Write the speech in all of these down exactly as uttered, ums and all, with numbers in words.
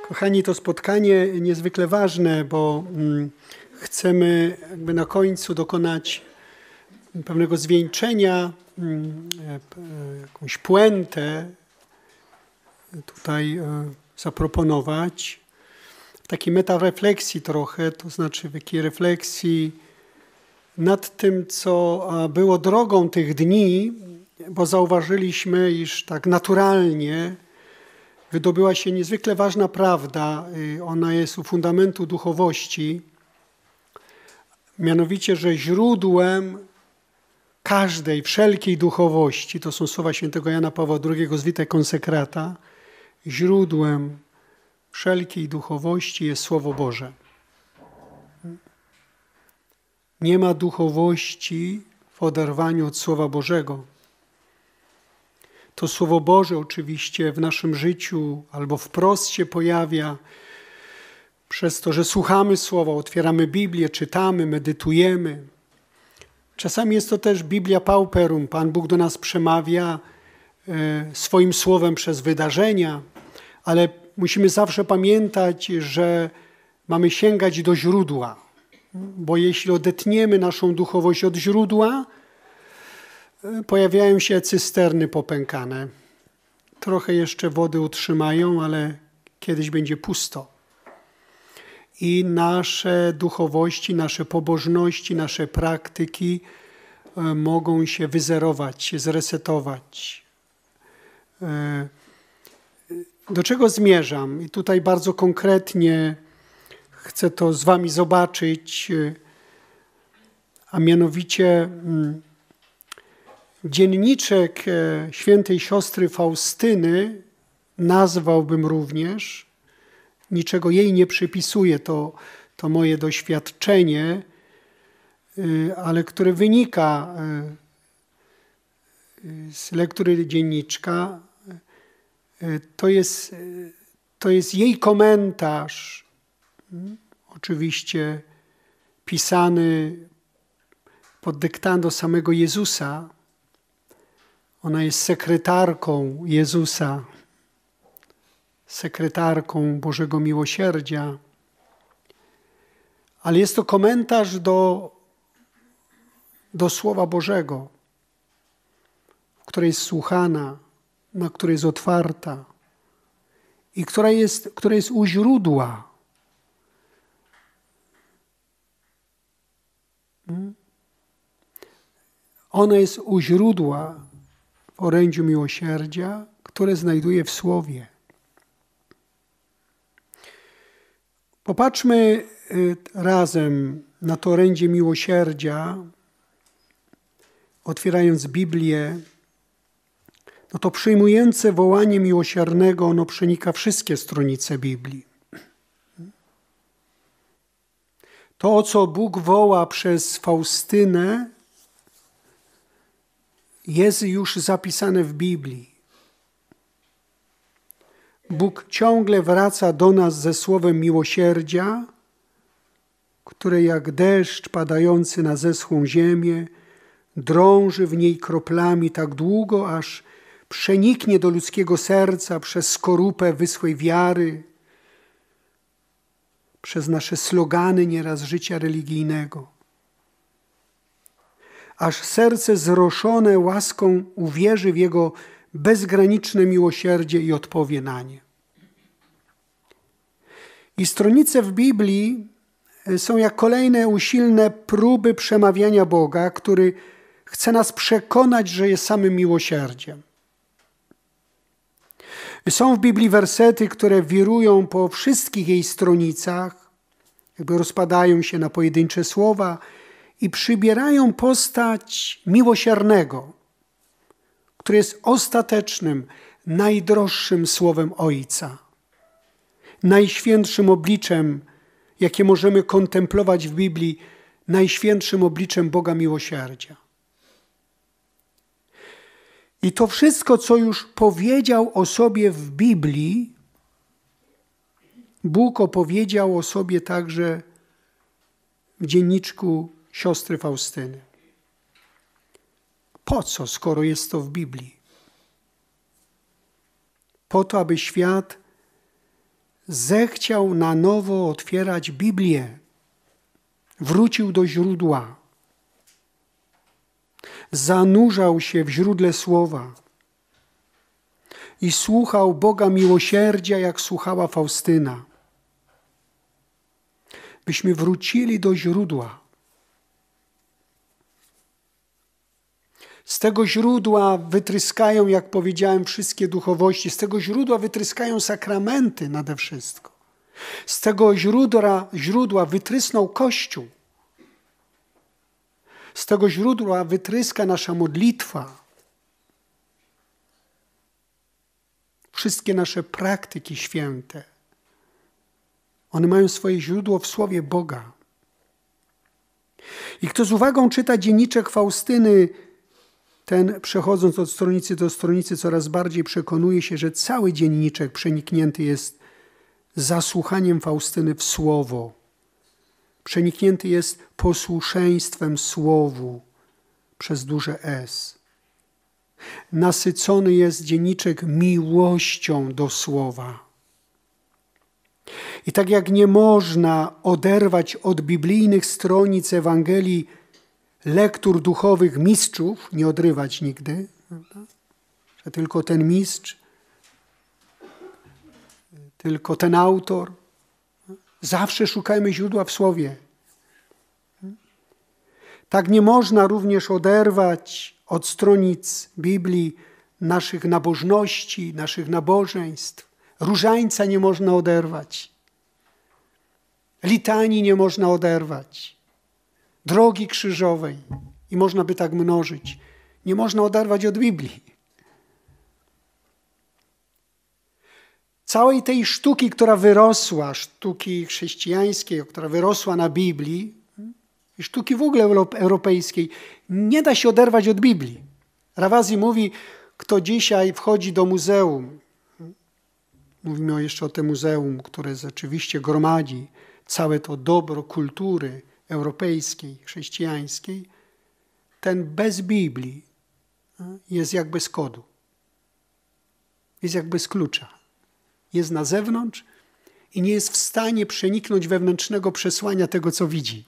Kochani, to spotkanie niezwykle ważne, bo mm, chcemy jakby na końcu dokonać pewnego zwieńczenia, mm, e, jakąś puentę tutaj e, zaproponować. W takiej metarefleksji trochę, to znaczy w takiej refleksji nad tym, co było drogą tych dni, bo zauważyliśmy, iż tak naturalnie wydobyła się niezwykle ważna prawda. Ona jest u fundamentu duchowości. Mianowicie, że źródłem każdej, wszelkiej duchowości, to są słowa świętego Jana Pawła drugiego z Vitae Consecrata, źródłem wszelkiej duchowości jest Słowo Boże. Nie ma duchowości w oderwaniu od Słowa Bożego. To Słowo Boże oczywiście w naszym życiu albo wprost się pojawia przez to, że słuchamy Słowa, otwieramy Biblię, czytamy, medytujemy. Czasami jest to też Biblia pauperum. Pan Bóg do nas przemawia swoim Słowem przez wydarzenia, ale musimy zawsze pamiętać, że mamy sięgać do źródła, bo jeśli odetniemy naszą duchowość od źródła, pojawiają się cysterny popękane. Trochę jeszcze wody utrzymają, ale kiedyś będzie pusto. I nasze duchowości, nasze pobożności, nasze praktyki mogą się wyzerować, zresetować. Do czego zmierzam? I tutaj bardzo konkretnie chcę to z wami zobaczyć, a mianowicie dzienniczek świętej siostry Faustyny nazwałbym również, niczego jej nie przypisuję, to, to moje doświadczenie, ale które wynika z lektury dzienniczka, to jest, to jest jej komentarz, oczywiście pisany pod dyktando samego Jezusa. Ona jest sekretarką Jezusa, sekretarką Bożego Miłosierdzia, ale jest to komentarz do, do Słowa Bożego, która jest słuchana, na której jest otwarta i która jest, która jest u źródła. Ona jest u źródła w orędziu miłosierdzia, które znajduje w Słowie. Popatrzmy razem na to orędzie miłosierdzia, otwierając Biblię. No to przyjmujące wołanie miłosiernego, ono przenika wszystkie stronice Biblii. To, o co Bóg woła przez Faustynę, jest już zapisane w Biblii. Bóg ciągle wraca do nas ze słowem miłosierdzia, które jak deszcz padający na zeschłą ziemię drąży w niej kroplami tak długo, aż przeniknie do ludzkiego serca przez skorupę wyschłej wiary, przez nasze slogany nieraz życia religijnego. Aż serce zroszone łaską uwierzy w Jego bezgraniczne miłosierdzie i odpowie na nie. I stronice w Biblii są jak kolejne usilne próby przemawiania Boga, który chce nas przekonać, że jest samym miłosierdziem. Są w Biblii wersety, które wirują po wszystkich jej stronicach, jakby rozpadają się na pojedyncze słowa i przybierają postać miłosiernego, który jest ostatecznym, najdroższym słowem Ojca, najświętszym obliczem, jakie możemy kontemplować w Biblii, najświętszym obliczem Boga miłosierdzia. I to wszystko, co już powiedział o sobie w Biblii, Bóg opowiedział o sobie także w dzienniczku siostry Faustyny. Po co, skoro jest to w Biblii? Po to, aby świat zechciał na nowo otwierać Biblię. Wrócił do źródła. Zanurzał się w źródle słowa i słuchał Boga miłosierdzia, jak słuchała Faustyna. Byśmy wrócili do źródła. Z tego źródła wytryskają, jak powiedziałem, wszystkie duchowości. Z tego źródła wytryskają sakramenty nade wszystko. Z tego źródła, źródła wytrysnął Kościół. Z tego źródła wytryska nasza modlitwa. Wszystkie nasze praktyki święte. One mają swoje źródło w Słowie Boga. I kto z uwagą czyta dzienniczek Faustyny, ten, przechodząc od stronicy do stronicy, coraz bardziej przekonuje się, że cały dzienniczek przeniknięty jest zasłuchaniem Faustyny w Słowo. Przeniknięty jest posłuszeństwem Słowu przez duże S. Nasycony jest dzienniczek miłością do Słowa. I tak jak nie można oderwać od biblijnych stronic Ewangelii lektur duchowych mistrzów, nie odrywać nigdy, prawda? Że tylko ten mistrz, tylko ten autor. Zawsze szukajmy źródła w Słowie. Tak nie można również oderwać od stronic Biblii naszych nabożności, naszych nabożeństw. Różańca nie można oderwać. Litanii nie można oderwać. Drogi krzyżowej, i można by tak mnożyć, nie można oderwać od Biblii. Całej tej sztuki, która wyrosła, sztuki chrześcijańskiej, która wyrosła na Biblii, i sztuki w ogóle europejskiej, nie da się oderwać od Biblii. Rawazzi mówi, kto dzisiaj wchodzi do muzeum, mówimy jeszcze o tym muzeum, które rzeczywiście gromadzi całe to dobro kultury europejskiej, chrześcijańskiej, ten bez Biblii jest jak bez kodu. Jest jak bez klucza. Jest na zewnątrz i nie jest w stanie przeniknąć wewnętrznego przesłania tego, co widzi.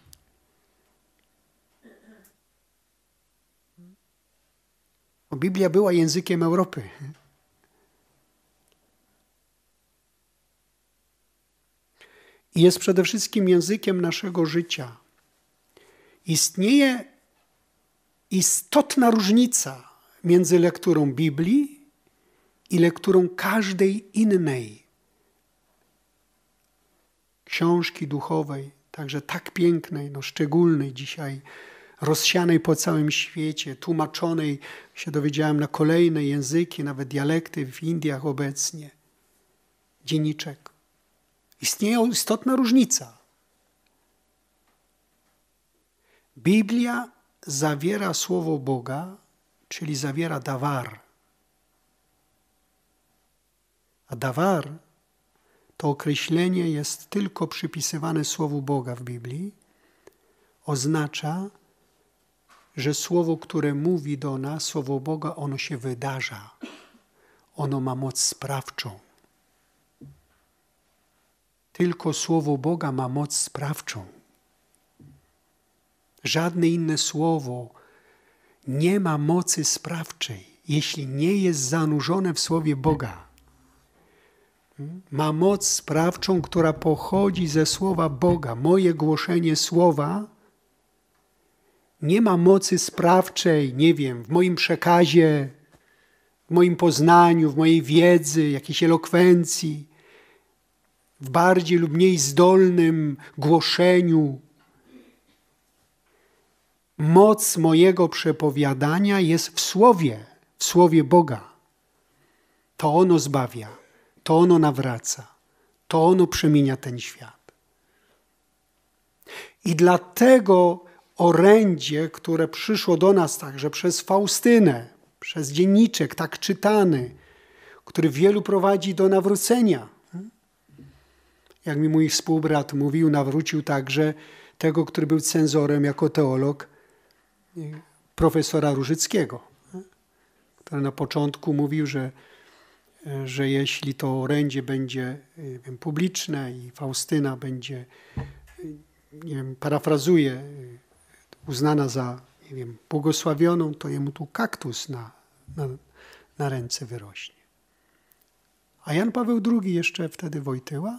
Bo Biblia była językiem Europy. I jest przede wszystkim językiem naszego życia. Istnieje istotna różnica między lekturą Biblii i lekturą każdej innej książki duchowej, także tak pięknej, no szczególnej dzisiaj, rozsianej po całym świecie, tłumaczonej, się dowiedziałem, na kolejne języki, nawet dialekty w Indiach obecnie. Dzienniczek. Istnieje istotna różnica. Biblia zawiera Słowo Boga, czyli zawiera dawar. A dawar to określenie jest tylko przypisywane Słowu Boga w Biblii. Oznacza, że Słowo, które mówi do nas, Słowo Boga, ono się wydarza. Ono ma moc sprawczą. Tylko Słowo Boga ma moc sprawczą. Żadne inne słowo nie ma mocy sprawczej, jeśli nie jest zanurzone w Słowie Boga. Ma moc sprawczą, która pochodzi ze Słowa Boga. Moje głoszenie Słowa nie ma mocy sprawczej, nie wiem, w moim przekazie, w moim poznaniu, w mojej wiedzy, jakiejś elokwencji, w bardziej lub mniej zdolnym głoszeniu. Moc mojego przepowiadania jest w Słowie, w Słowie Boga. To ono zbawia, to ono nawraca, to ono przemienia ten świat. I dlatego orędzie, które przyszło do nas także przez Faustynę, przez dzienniczek tak czytany, który wielu prowadzi do nawrócenia. Jak mi mój współbrat mówił, nawrócił także tego, który był cenzorem jako teolog, profesora Różyckiego, który na początku mówił, że że jeśli to orędzie będzie wiem, publiczne i Faustyna będzie, nie wiem, parafrazuję, uznana za, nie wiem, błogosławioną, to jemu tu kaktus na, na, na ręce wyrośnie. A Jan Paweł drugi jeszcze wtedy Wojtyła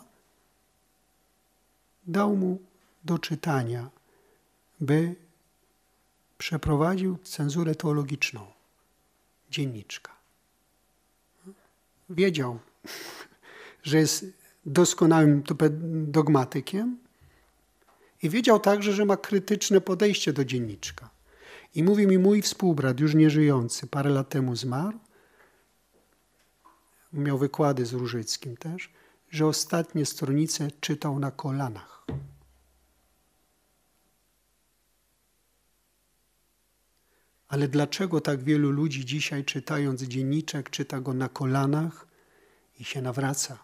dał mu do czytania, by przeprowadził cenzurę teologiczną dzienniczka. Wiedział, że jest doskonałym dogmatykiem i wiedział także, że ma krytyczne podejście do dzienniczka. I mówi mi mój współbrat, już nieżyjący, parę lat temu zmarł, miał wykłady z Różyckim też, że ostatnie stronice czytał na kolanach. Ale dlaczego tak wielu ludzi dzisiaj, czytając dzienniczek, czyta go na kolanach i się nawraca?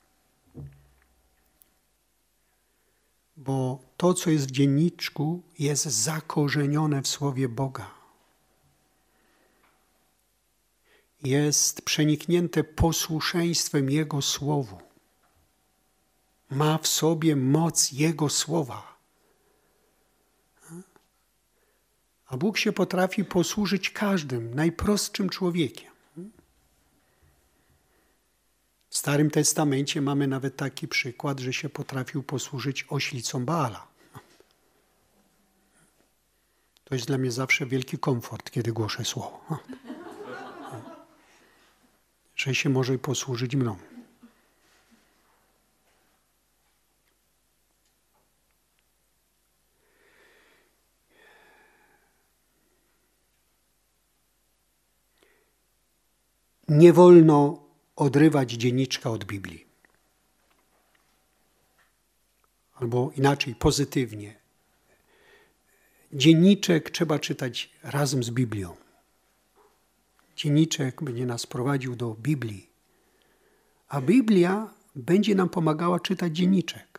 Bo to, co jest w dzienniczku, jest zakorzenione w Słowie Boga. Jest przeniknięte posłuszeństwem Jego Słowu. Ma w sobie moc Jego Słowa. A Bóg się potrafi posłużyć każdym, najprostszym człowiekiem. W Starym Testamencie mamy nawet taki przykład, że się potrafił posłużyć oślicą Baala. To jest dla mnie zawsze wielki komfort, kiedy głoszę słowo. Że się może posłużyć mną. Nie wolno odrywać dzienniczka od Biblii. Albo inaczej, pozytywnie. Dzienniczek trzeba czytać razem z Biblią. Dzienniczek będzie nas prowadził do Biblii, a Biblia będzie nam pomagała czytać dzienniczek.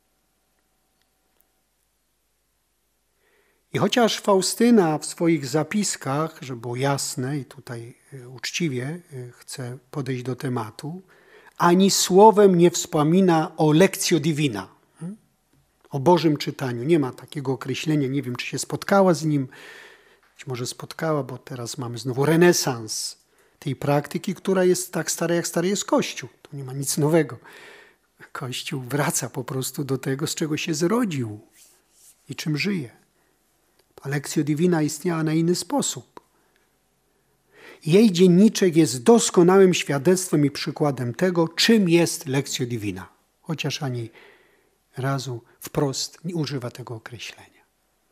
I chociaż Faustyna w swoich zapiskach, żeby było jasne i tutaj uczciwie chcę podejść do tematu, ani słowem nie wspomina o lectio divina, o Bożym czytaniu. Nie ma takiego określenia, nie wiem, czy się spotkała z nim, być może spotkała, bo teraz mamy znowu renesans tej praktyki, która jest tak stara, jak stary jest Kościół. Tu nie ma nic nowego. Kościół wraca po prostu do tego, z czego się zrodził i czym żyje. A lectio divina istniała na inny sposób. Jej dzienniczek jest doskonałym świadectwem i przykładem tego, czym jest lectio divina. Chociaż ani razu wprost nie używa tego określenia.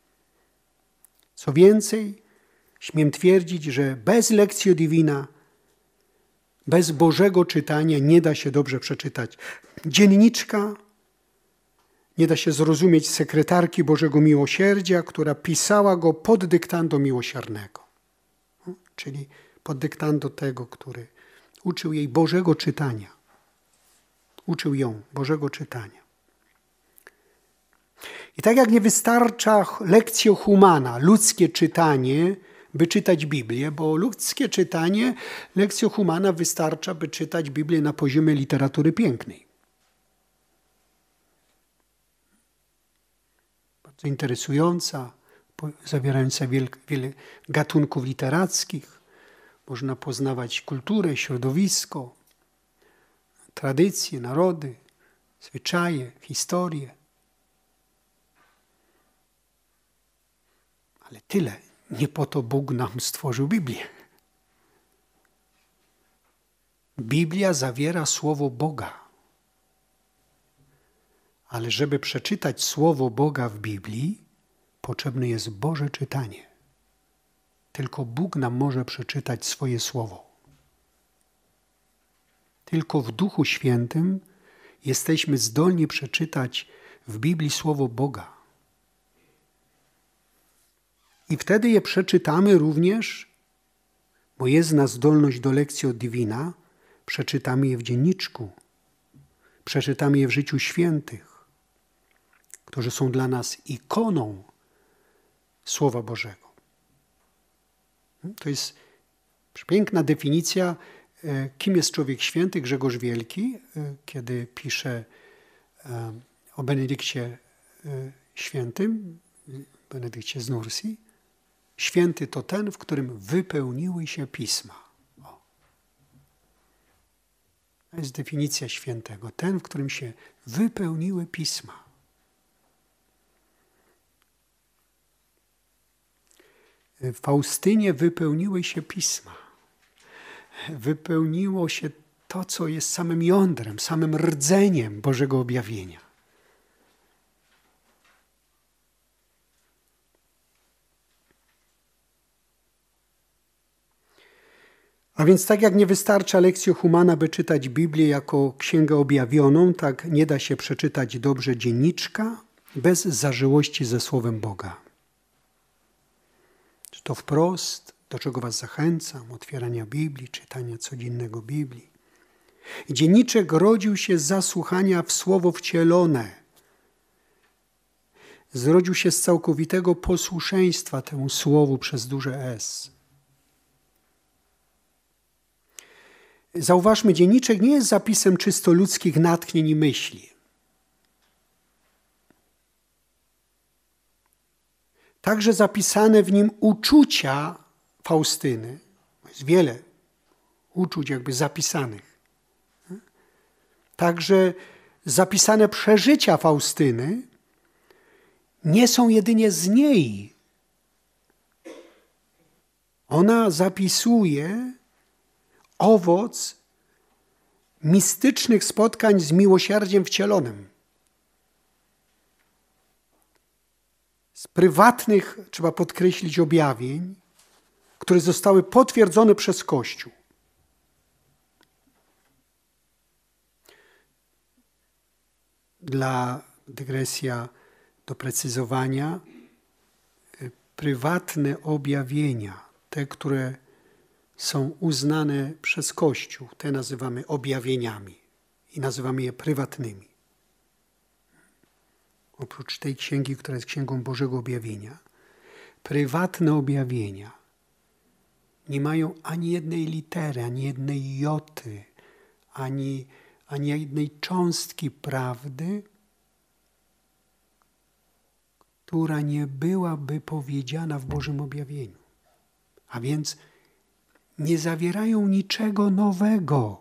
Co więcej, śmiem twierdzić, że bez lectio divina, bez Bożego czytania nie da się dobrze przeczytać dzienniczka, nie da się zrozumieć sekretarki Bożego Miłosierdzia, która pisała go pod dyktando miłosiernego. Czyli pod dyktando tego, który uczył jej Bożego czytania. Uczył ją Bożego czytania. I tak jak nie wystarcza lectio humana, ludzkie czytanie, by czytać Biblię, bo ludzkie czytanie, lectio humana wystarcza, by czytać Biblię na poziomie literatury pięknej. Bardzo interesująca, zawierająca wiele, wiele gatunków literackich. Można poznawać kulturę, środowisko, tradycje, narody, zwyczaje, historię. Ale tyle. Nie po to Bóg nam stworzył Biblię. Biblia zawiera Słowo Boga. Ale żeby przeczytać Słowo Boga w Biblii, potrzebne jest Boże czytanie. Tylko Bóg nam może przeczytać swoje Słowo. Tylko w Duchu Świętym jesteśmy zdolni przeczytać w Biblii Słowo Boga. I wtedy je przeczytamy również, bo jest w nas zdolność do lectio divina, przeczytamy je w dzienniczku, przeczytamy je w życiu świętych, którzy są dla nas ikoną Słowa Bożego. To jest piękna definicja kim jest człowiek święty, Grzegorz Wielki, kiedy pisze o Benedykcie Świętym, Benedykcie z Nursji. Święty to ten, w którym wypełniły się pisma. O. To jest definicja świętego. Ten, w którym się wypełniły pisma. W Faustynie wypełniły się pisma. Wypełniło się to, co jest samym jądrem, samym rdzeniem Bożego objawienia. A więc tak jak nie wystarcza Lectio Humana, by czytać Biblię jako księgę objawioną, tak nie da się przeczytać dobrze dzienniczka bez zażyłości ze Słowem Boga. Czy to wprost, do czego was zachęcam, otwierania Biblii, czytania codziennego Biblii. Dzienniczek rodził się z zasłuchania w Słowo wcielone. Zrodził się z całkowitego posłuszeństwa temu Słowu przez duże S. Zauważmy, dzienniczek nie jest zapisem czysto ludzkich natchnień i myśli. Także zapisane w nim uczucia Faustyny, jest wiele uczuć jakby zapisanych. Także zapisane przeżycia Faustyny nie są jedynie z niej. Ona zapisuje owoc mistycznych spotkań z miłosierdziem wcielonym. Z prywatnych, trzeba podkreślić, objawień, które zostały potwierdzone przez Kościół. Dla dygresja, doprecyzowania, prywatne objawienia, te, które są uznane przez Kościół, te nazywamy objawieniami i nazywamy je prywatnymi. Oprócz tej księgi, która jest księgą Bożego Objawienia, prywatne objawienia nie mają ani jednej litery, ani jednej joty, ani, ani jednej cząstki prawdy, która nie byłaby powiedziana w Bożym objawieniu. A więc nie zawierają niczego nowego.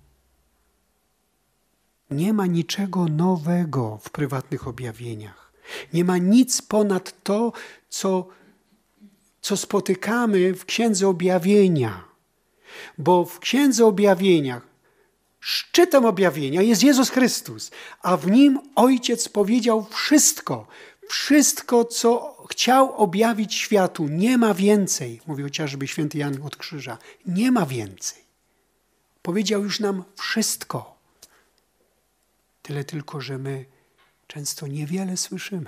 Nie ma niczego nowego w prywatnych objawieniach. Nie ma nic ponad to, co, co spotykamy w Księdze Objawienia. Bo w Księdze Objawienia, szczytem objawienia jest Jezus Chrystus, a w Nim Ojciec powiedział wszystko. Wszystko, co chciał objawić światu. Nie ma więcej. Mówi chociażby święty Jan od Krzyża. Nie ma więcej. Powiedział już nam wszystko. Tyle tylko, że my często niewiele słyszymy.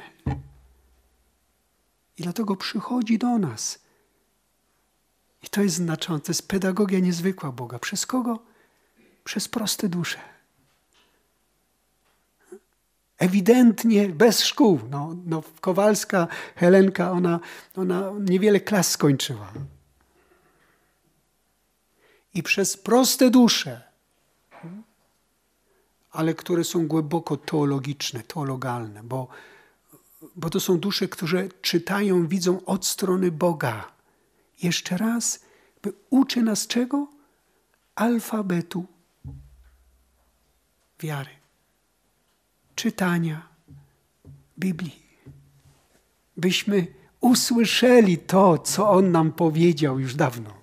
I dlatego przychodzi do nas. I to jest znaczące. To jest pedagogia niezwykła Boga. Przez kogo? Przez proste dusze. Ewidentnie bez szkół. No, no, Kowalska Helenka, ona, ona niewiele klas skończyła. I przez proste dusze, ale które są głęboko teologiczne, teologalne, bo, bo to są dusze, które czytają, widzą od strony Boga. Jeszcze raz, by uczy nas czego? Alfabetu wiary. Czytania Biblii. Byśmy usłyszeli to, co On nam powiedział już dawno.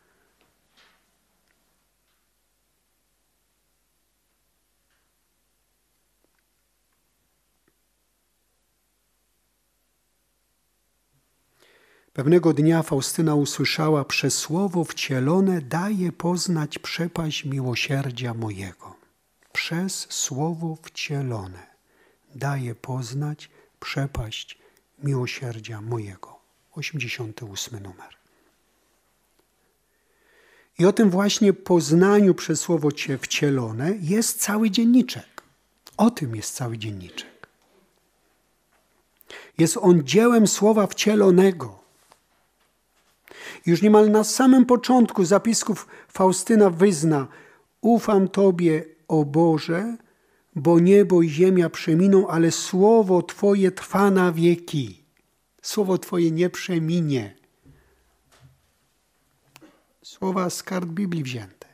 Pewnego dnia Faustyna usłyszała: przez słowo wcielone daje poznać przepaść miłosierdzia mojego. Przez słowo wcielone daje poznać przepaść miłosierdzia mojego. osiemdziesiąty ósmy numer. I o tym właśnie poznaniu przez słowo wcielone jest cały dzienniczek. O tym jest cały dzienniczek. Jest on dziełem słowa wcielonego. Już niemal na samym początku zapisków Faustyna wyzna: ufam Tobie, o Boże, bo niebo i ziemia przeminą, ale słowo Twoje trwa na wieki. Słowo Twoje nie przeminie. Słowa z kart Biblii wzięte.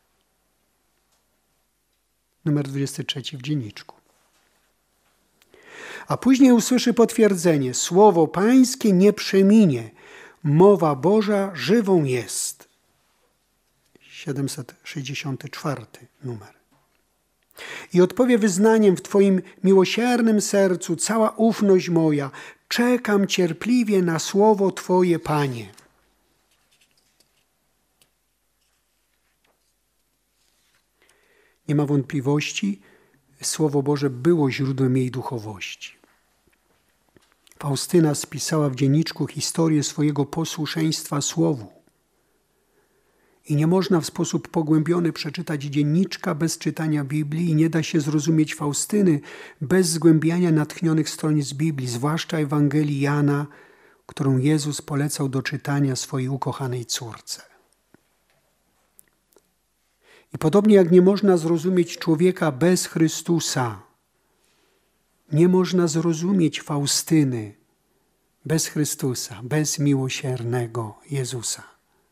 Numer dwudziesty trzeci w dzienniczku. A później usłyszy potwierdzenie: słowo Pańskie nie przeminie, mowa Boża żywą jest. siedemset sześćdziesiąty czwarty numer. I odpowie wyznaniem: w Twoim miłosiernym sercu cała ufność moja, czekam cierpliwie na słowo Twoje, Panie. Nie ma wątpliwości, Słowo Boże było źródłem jej duchowości. Faustyna spisała w dzienniczku historię swojego posłuszeństwa Słowu. I nie można w sposób pogłębiony przeczytać dzienniczka bez czytania Biblii i nie da się zrozumieć Faustyny bez zgłębiania natchnionych stronic Biblii, zwłaszcza Ewangelii Jana, którą Jezus polecał do czytania swojej ukochanej córce. I podobnie jak nie można zrozumieć człowieka bez Chrystusa, nie można zrozumieć Faustyny bez Chrystusa, bez miłosiernego Jezusa.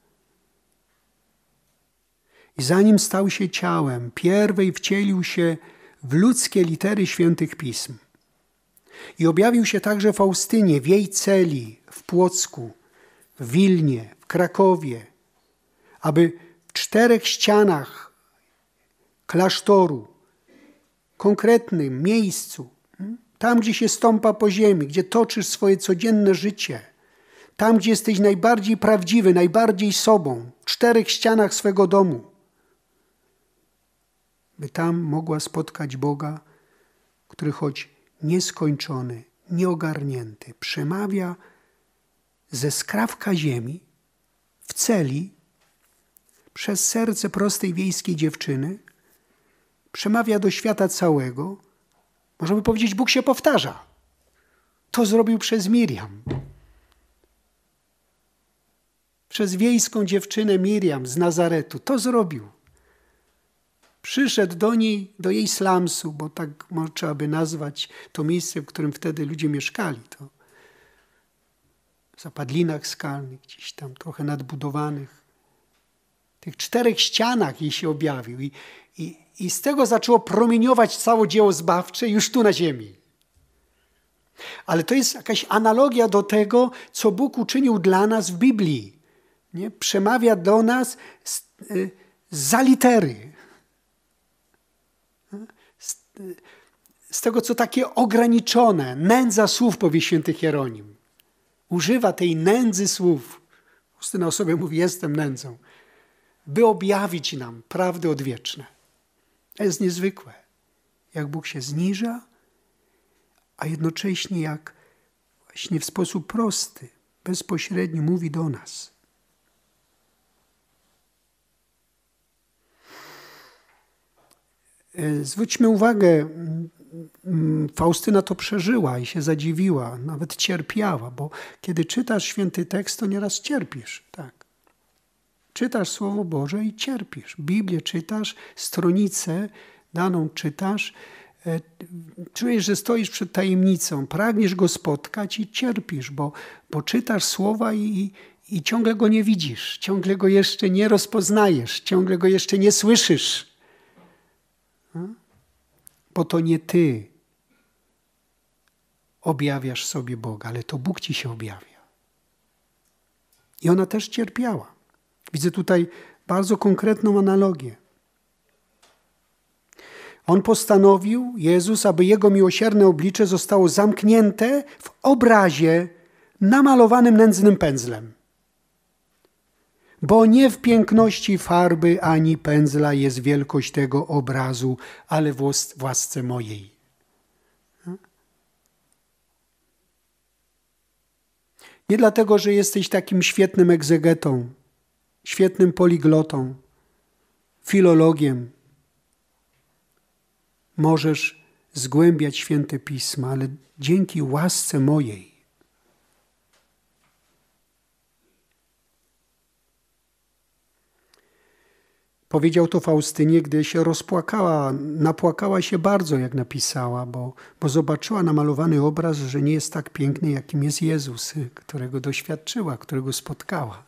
I zanim stał się ciałem, pierwej wcielił się w ludzkie litery świętych pism. I objawił się także Faustynie w jej celi, w Płocku, w Wilnie, w Krakowie, aby w czterech ścianach klasztoru, konkretnym miejscu, tam, gdzie się stąpa po ziemi, gdzie toczysz swoje codzienne życie, tam, gdzie jesteś najbardziej prawdziwy, najbardziej sobą, w czterech ścianach swego domu, by tam mogła spotkać Boga, który choć nieskończony, nieogarnięty, przemawia ze skrawka ziemi w celi przez serce prostej wiejskiej dziewczyny, przemawia do świata całego. Możemy powiedzieć, Bóg się powtarza. To zrobił przez Miriam. Przez wiejską dziewczynę Miriam z Nazaretu. To zrobił. Przyszedł do niej, do jej slumsu, bo tak trzeba by nazwać to miejsce, w którym wtedy ludzie mieszkali. To w zapadlinach skalnych, gdzieś tam trochę nadbudowanych. W tych czterech ścianach jej się objawił. I, i, i z tego zaczęło promieniować całe dzieło zbawcze już tu na ziemi. Ale to jest jakaś analogia do tego, co Bóg uczynił dla nas w Biblii. Nie? Przemawia do nas z, y, za litery. Z, y, z tego, co takie ograniczone. Nędza słów, powie święty Hieronim. Używa tej nędzy słów. Justyna o sobie mówi, jestem nędzą. By objawić nam prawdy odwieczne. To jest niezwykłe. Jak Bóg się zniża, a jednocześnie jak właśnie w sposób prosty, bezpośredni mówi do nas. Zwróćmy uwagę, Faustyna to przeżyła i się zadziwiła, nawet cierpiała, bo kiedy czytasz święty tekst, to nieraz cierpisz, tak. Czytasz Słowo Boże i cierpisz. Biblię czytasz, stronicę daną czytasz, czujesz, że stoisz przed tajemnicą, pragniesz Go spotkać i cierpisz, bo, bo czytasz słowa i, i, i ciągle Go nie widzisz, ciągle Go jeszcze nie rozpoznajesz, ciągle Go jeszcze nie słyszysz. Bo to nie Ty objawiasz sobie Boga, ale to Bóg Ci się objawia. I ona też cierpiała. Widzę tutaj bardzo konkretną analogię. On postanowił, Jezus, aby Jego miłosierne oblicze zostało zamknięte w obrazie namalowanym nędznym pędzlem. Bo nie w piękności farby ani pędzla jest wielkość tego obrazu, ale w łasce mojej. Nie dlatego, że jesteś takim świetnym egzegetą, świetnym poliglotą, filologiem. Możesz zgłębiać święte pisma, ale dzięki łasce mojej. Powiedział to Faustynie, gdy się rozpłakała, napłakała się bardzo, jak napisała, bo, bo zobaczyła namalowany obraz, że nie jest tak piękny, jakim jest Jezus, którego doświadczyła, którego spotkała.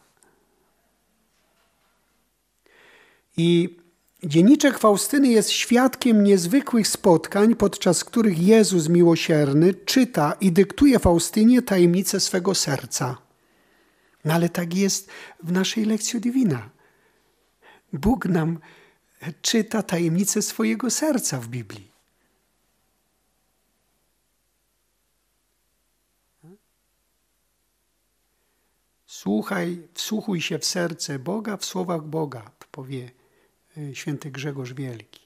I dzienniczek Faustyny jest świadkiem niezwykłych spotkań, podczas których Jezus miłosierny czyta i dyktuje Faustynie tajemnicę swego serca. No ale tak jest w naszej Lectio Divina. Bóg nam czyta tajemnicę swojego serca w Biblii. Słuchaj, wsłuchuj się w serce Boga, w słowach Boga, powie święty Grzegorz Wielki.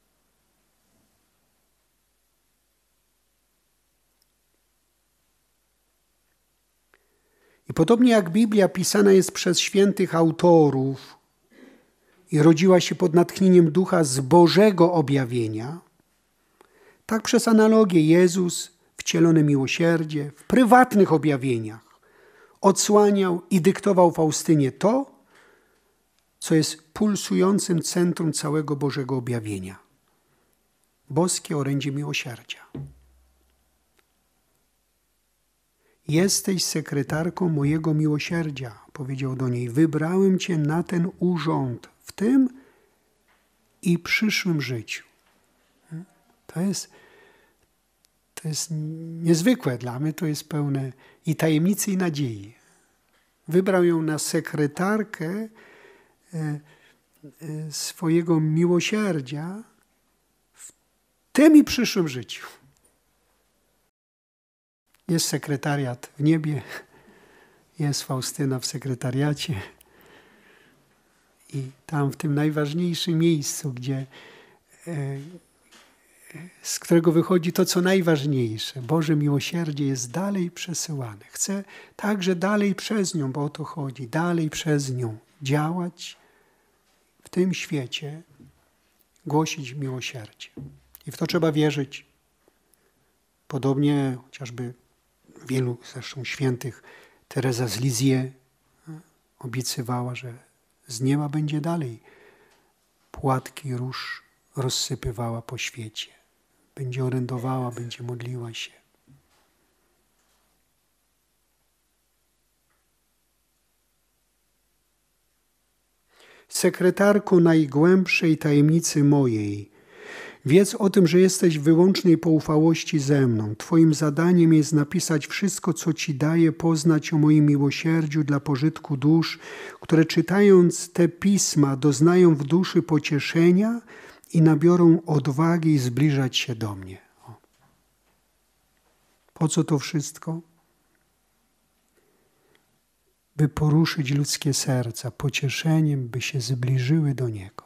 I podobnie jak Biblia pisana jest przez świętych autorów i rodziła się pod natchnieniem ducha z Bożego objawienia, tak przez analogię Jezus, wcielone miłosierdzie, w prywatnych objawieniach odsłaniał i dyktował Faustynie to, co jest pulsującym centrum całego Bożego objawienia. Boskie orędzie miłosierdzia. Jesteś sekretarką mojego miłosierdzia, powiedział do niej. Wybrałem cię na ten urząd w tym i przyszłym życiu. To jest, to jest niezwykłe dla mnie, to jest pełne i tajemnicy, i nadziei. Wybrał ją na sekretarkę swojego miłosierdzia w tym i przyszłym życiu. Jest sekretariat w niebie, jest Faustyna w sekretariacie i tam w tym najważniejszym miejscu, gdzie, z którego wychodzi to, co najważniejsze. Boże miłosierdzie jest dalej przesyłane. Chcę także dalej przez nią, bo o to chodzi, dalej przez nią działać w tym świecie, głosić miłosierdzie. I w to trzeba wierzyć. Podobnie chociażby wielu zresztą świętych, Teresa z Lisieux obiecywała, że z nieba będzie dalej płatki róż rozsypywała po świecie. Będzie orędowała, będzie modliła się. Sekretarko najgłębszej tajemnicy mojej, wiedz o tym, że jesteś w wyłącznej poufałości ze mną. Twoim zadaniem jest napisać wszystko, co Ci daje poznać o moim miłosierdziu dla pożytku dusz, które czytając te pisma doznają w duszy pocieszenia i nabiorą odwagi zbliżać się do mnie. O. Po co to wszystko? By poruszyć ludzkie serca pocieszeniem, by się zbliżyły do Niego.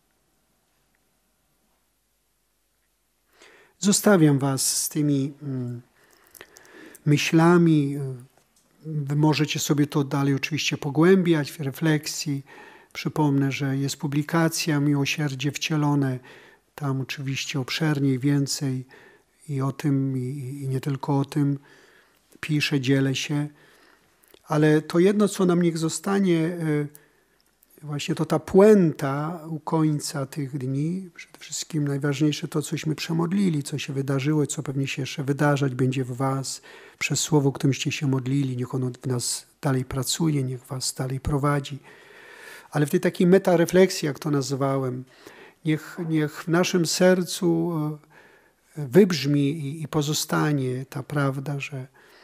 Zostawiam Was z tymi mm, myślami. Wy możecie sobie to dalej oczywiście pogłębiać w refleksji. Przypomnę, że jest publikacja Miłosierdzie wcielone. Tam oczywiście obszerniej, więcej i o tym, i, i nie tylko o tym piszę, dzielę się. Ale to jedno, co nam niech zostanie, właśnie to ta puenta u końca tych dni, przede wszystkim najważniejsze to, cośmy przemodlili, co się wydarzyło, co pewnie się jeszcze wydarzać będzie w Was, przez słowo, którymście się modlili, niech ono w nas dalej pracuje, niech Was dalej prowadzi. Ale w tej takiej metarefleksji, jak to nazywałem, niech, niech w naszym sercu wybrzmi i, i pozostanie ta prawda, że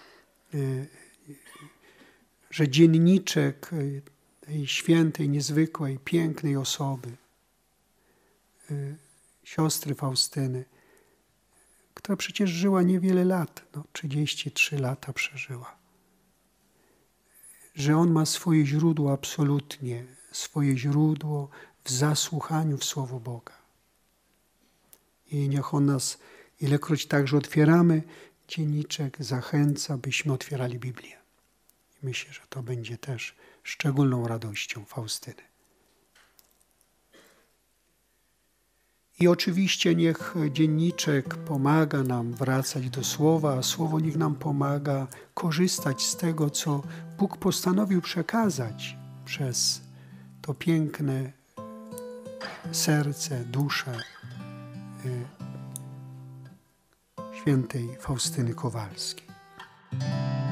że dzienniczek tej świętej, niezwykłej, pięknej osoby, siostry Faustyny, która przecież żyła niewiele lat, no trzydzieści trzy lata przeżyła, że on ma swoje źródło absolutnie, swoje źródło w zasłuchaniu w Słowo Boga. I niech on nas, ilekroć także otwieramy dzienniczek, zachęca, byśmy otwierali Biblię. Myślę, że to będzie też szczególną radością Faustyny. I oczywiście niech dzienniczek pomaga nam wracać do Słowa, a Słowo niech nam pomaga korzystać z tego, co Bóg postanowił przekazać przez to piękne serce, duszę świętej Faustyny Kowalskiej.